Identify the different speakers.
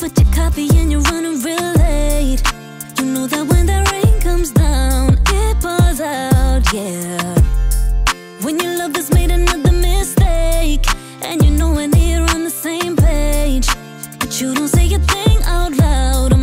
Speaker 1: but you're copy and you're running real late. You know that when that rain comes down, it pours out, yeah. When your love has made another mistake, and you know we're near on the same page, but you don't say a thing out loud.